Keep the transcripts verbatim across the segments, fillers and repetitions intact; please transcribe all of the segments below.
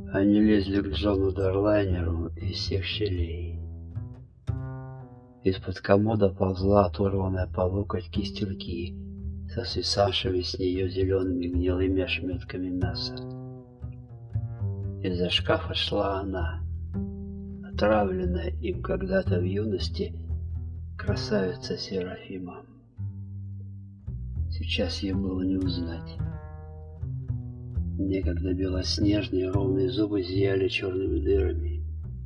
Они лезли к Джону Дарлайнеру из всех щелей. Из-под комода ползла оторванная по локоть кисть руки со свисавшими с нее зелеными гнилыми ошметками мяса. Из-за шкафа шла она, отравленная им когда-то в юности красавица Серафима. Сейчас ее было не узнать. Некогда белоснежные ровные зубы зияли черными дырами.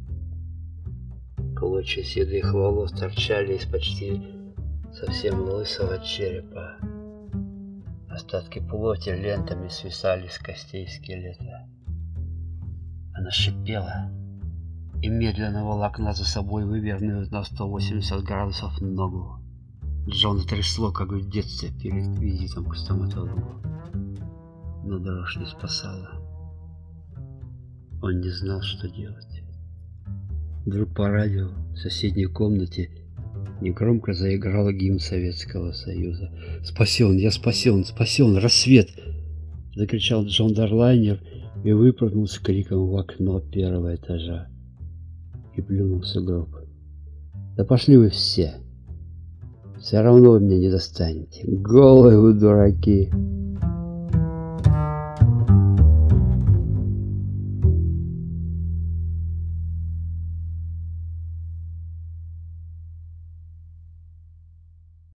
Клочья седых волос торчали из почти совсем лысого черепа. Остатки плоти лентами свисали с костей скелета. Она шипела и медленно волокла за собой вывернутую на сто восемьдесят градусов ногу. Джона трясло, как в детстве перед визитом к стоматологу. Но дрожь не спасала. Он не знал, что делать. Вдруг по радио в соседней комнате негромко заиграл гимн Советского Союза. «Спасен! Я спасен! Спасен! Рассвет!» — закричал Джон Дарлайнер и выпрыгнул с криком в окно первого этажа и плюнул в сугроб. «Да пошли вы все! Все равно вы меня не достанете! Голые вы дураки!»